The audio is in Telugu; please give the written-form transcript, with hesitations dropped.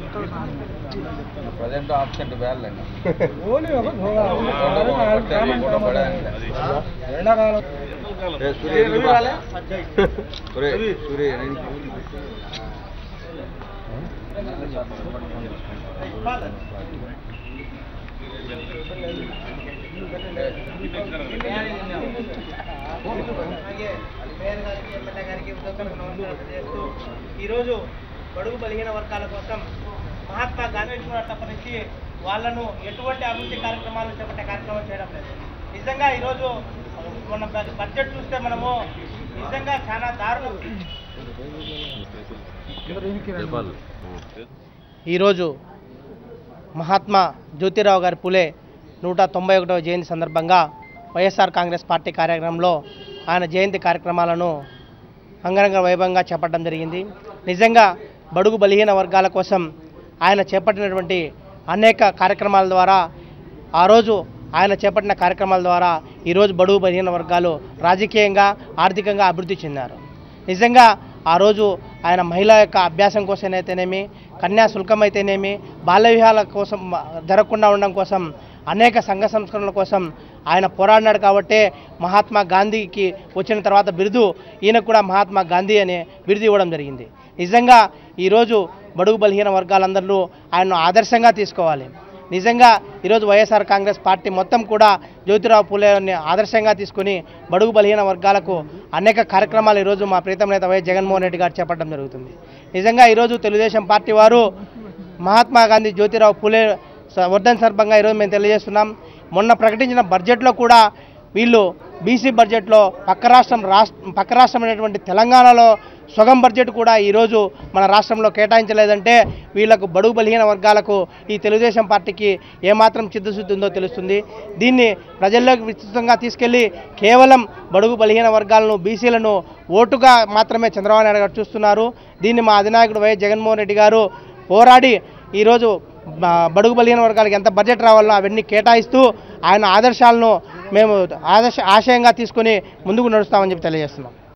प्रेजेंट आब्सेंट बैल బడుగు బలహీన వర్గాల కోసం మహాత్మా గాంధీ తప్ప నుంచి వాళ్ళను ఎటువంటి అభివృద్ధి కార్యక్రమాలు చేపట్టే కార్యక్రమం చేయడం లేదు. నిజంగా ఈరోజు మన బడ్జెట్ చూస్తే మనము నిజంగా చాలా దారుణం. ఈరోజు మహాత్మా జ్యోతిరావు గారి పులే 191వ జయంతి సందర్భంగా వైఎస్ఆర్ కాంగ్రెస్ పార్టీ కార్యక్రమంలో ఆయన జయంతి కార్యక్రమాలను అంగరంగ వైభవంగా చేపట్టడం జరిగింది. నిజంగా బడుగు బలహీన వర్గాల కోసం ఆయన చేపట్టినటువంటి అనేక కార్యక్రమాల ద్వారా ఆ రోజు ఆయన చేపట్టిన కార్యక్రమాల ద్వారా ఈరోజు బడుగు బలహీన వర్గాలు రాజకీయంగా ఆర్థికంగా అభివృద్ధి చెందారు. నిజంగా ఆ రోజు ఆయన మహిళ యొక్క అభ్యాసం కోసం అయితేనేమి, కన్యాశుల్కం అయితేనేమి, బాల్య వివాహాల కోసం జరగకుండా ఉండడం కోసం అనేక సంఘ సంస్కరణల కోసం ఆయన పోరాడినాడు. కాబట్టే మహాత్మా గాంధీకి వచ్చిన తర్వాత బిరుదు ఈయనకు కూడా మహాత్మా గాంధీ అనే బిరుదు ఇవ్వడం జరిగింది. నిజంగా ఈరోజు బడుగు బలహీన వర్గాలందరూ ఆయన్ను ఆదర్శంగా తీసుకోవాలి. నిజంగా ఈరోజు వైఎస్ఆర్ కాంగ్రెస్ పార్టీ మొత్తం కూడా జ్యోతిరావు పూలేని ఆదర్శంగా తీసుకుని బడుగు బలహీన వర్గాలకు అనేక కార్యక్రమాలు ఈరోజు మా ప్రీతం నేత వైఎస్ జగన్మోహన్ రెడ్డి గారు చేపట్టడం జరుగుతుంది. నిజంగా ఈరోజు తెలుగుదేశం పార్టీ వారు మహాత్మా గాంధీ జ్యోతిరావు పూలే వర్ధన్ సందర్భంగా ఈరోజు మేము తెలియజేస్తున్నాం. మొన్న ప్రకటించిన బడ్జెట్లో కూడా వీళ్ళు బీసీ బడ్జెట్లో పక్క రాష్ట్రం అనేటువంటి తెలంగాణలో సగం బడ్జెట్ కూడా ఈరోజు మన రాష్ట్రంలో కేటాయించలేదంటే వీళ్లకు బడుగు బలహీన వర్గాలకు ఈ తెలుగుదేశం పార్టీకి ఏమాత్రం చిత్తశుద్ధి ఉందో తెలుస్తుంది. దీన్ని ప్రజల్లోకి విస్తృతంగా తీసుకెళ్లి కేవలం బడుగు బలహీన వర్గాలను బీసీలను ఓటుగా మాత్రమే చంద్రబాబు నాయుడు గారు చూస్తున్నారు. దీన్ని మా అధినాయకుడు వైఎస్ జగన్మోహన్ రెడ్డి గారు పోరాడి ఈరోజు బడుగు బలహీన వర్గాలకు ఎంత బడ్జెట్ రావాలో అవన్నీ కేటాయిస్తూ ఆయన ఆదర్శాలను మేము ఆశయంగా తీసుకుని ముందుకు నడుస్తామని చెప్పి తెలియజేస్తున్నాం.